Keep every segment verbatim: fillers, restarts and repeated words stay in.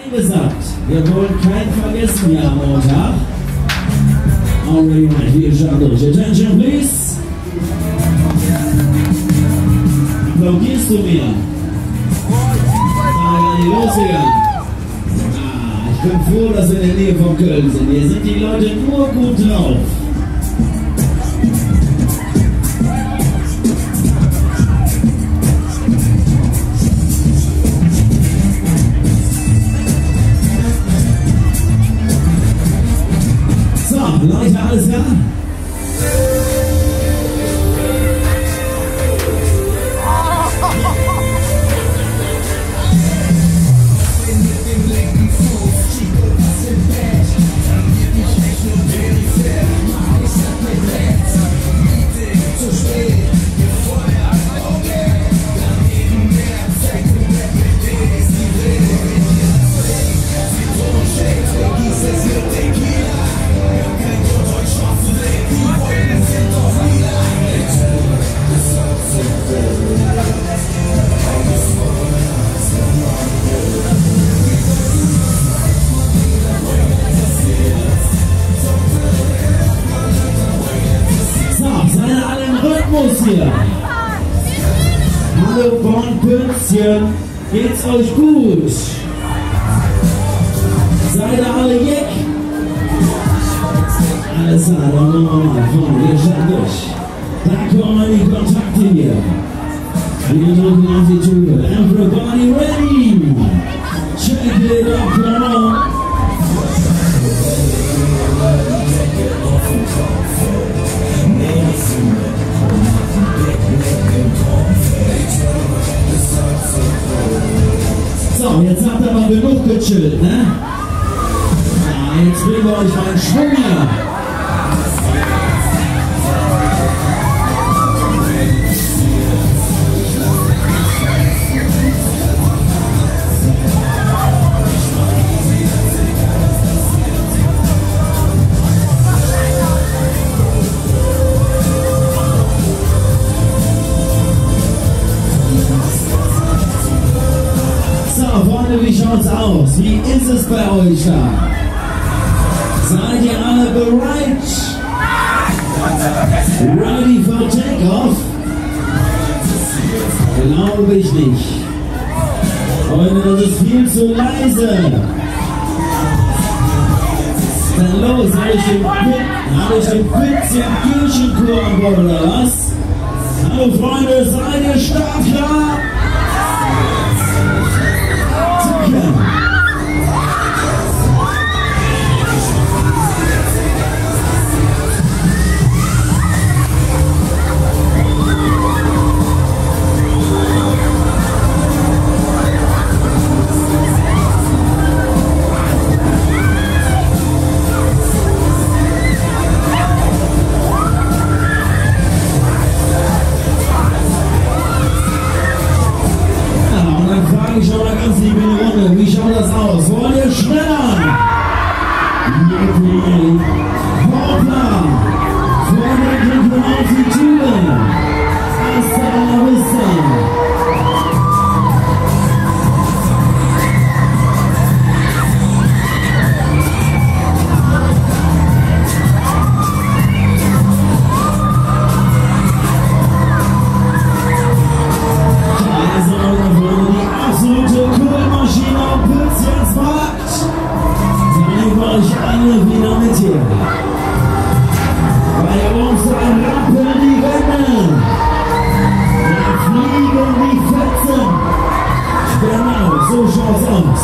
gesagt, wir wollen keinen vergessen hier am Montag. Already right, hier ist durch. Attention, please. Applaudierst du mir? Ah, die losgegangen. Ah, ich bin froh, dass wir in der Nähe von Köln sind. Hier sind die Leute nur gut drauf. Leute, alles klar? Hier. Hallo Bornpünzchen, geht's euch gut? Seid ihr alle jeck? Alles klar, dann machen wir mal vorne, wir starten durch. Da kommen die Kontakte hier. Wir drücken auf die Tube. Everybody ready? Check it out, come on. So, jetzt habt ihr aber genug gechillt, ne? Ja, jetzt bringen wir euch mal einen Schwung hier. Wie schaut's aus? Wie ist es bei euch da? Seid ihr alle bereit? Ready for takeoff? Glaube ich nicht. Freunde, das ist viel zu leise. Dann los, habe ich den Pizzen Kirchenchor an Bord oder was? Hallo Freunde, seid ihr startklar? Wie schaut das aus? Wollt ihr schneller? Hoppla! Vorne drücken auf die Tube! Hasta la vista! Wieder mit hier. Bei uns rampeln die Wände. Da fliegen die Fetzen. Genau, so schaut's aus.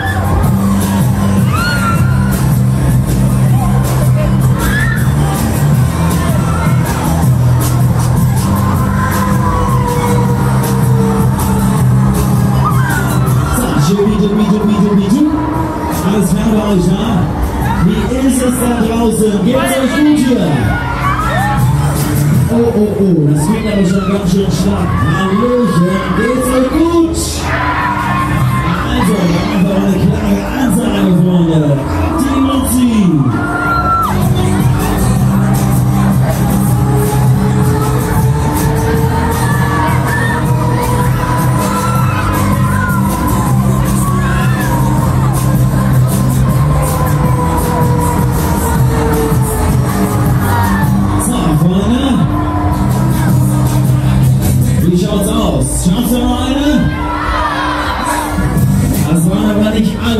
So, bitte, bitte, bitte, bitte. Alles klar bei euch, ja? Wie ist es da draußen? Geht's euch gut hier? Oh, oh, oh, das geht aber schon ganz schön stark. Hallöchen, geht's euch gut? Also, einfach eine klare Ansage, Freunde. Timothy!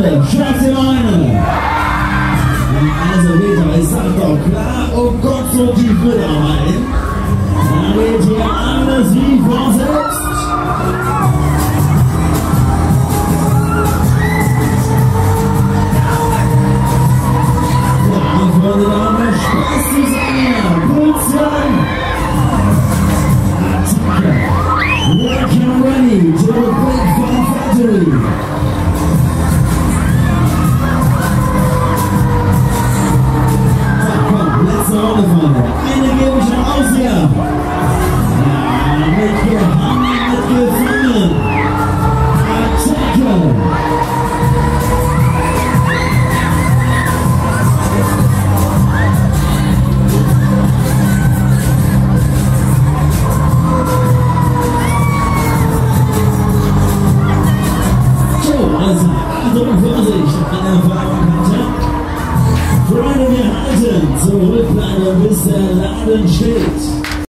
Leute, schafft ihr eine? Also Peter, ich sag doch klar, oh Gott, so tief wird er rein. Da geht hier alles wie vorsetzt. Ja, ich wollte da mal Spaß zusammen. Pulsern. Attacke. Welcome ready to the Big Fun Factory. Eine gebe ich schon aus hier. Ja, mitgehangen, mitgefangen. Attacke. So, also Achtung, Vorsicht an der Fahrerkante. Freunde, wir halten, zurückbleiben, bis der Laden steht.